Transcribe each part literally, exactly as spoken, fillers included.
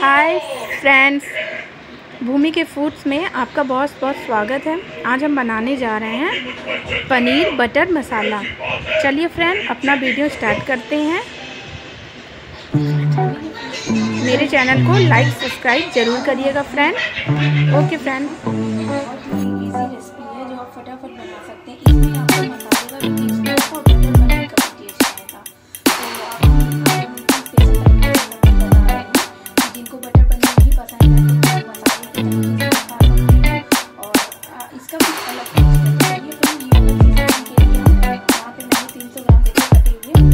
Hi friends, भूमि के foods में आपका बहुत बहुत स्वागत है। आज हम बनाने जा रहे हैं पनीर बटर मसाला। चलिए फ्रेंड, अपना वीडियो स्टार्ट करते हैं। मेरे चैनल को लाइक सब्सक्राइब ज़रूर करिएगा फ्रेंड। ओके फ्रेंड, बहुत ही इजी रेसिपी है जो आप फटाफट बना सकते हैं। इसमें आपको मसाले का भी टेस्ट आएगा और बटर पनीर का भी टेस्ट आएगा। तो आप जिनको बटर पनीर नहीं पसंद है तो मसाले के खा सकते हैं और इसका भी अलग टेस्ट है। ये फिर के लिए यहाँ पे मैंने तीन सौ ग्राम देखिए कटे हुए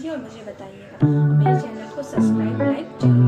कीजिए और मुझे बताइएगा, और मेरे चैनल को सब्सक्राइब लाइक जरूर